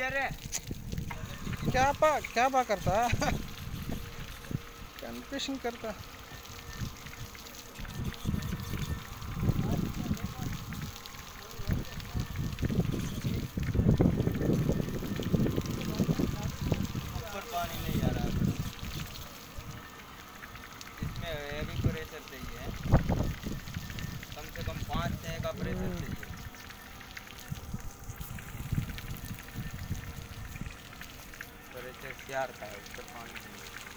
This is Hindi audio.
क्या पा करता कन्फ्यूजन करता। ऊपर पानी नहीं आ रहा, इसमें हैवी प्रेशर चाहिए, कम से कम 5-6 का प्रेशर चाहिए। प्रेशर 4 का है, ऊपर पानी नहीं है।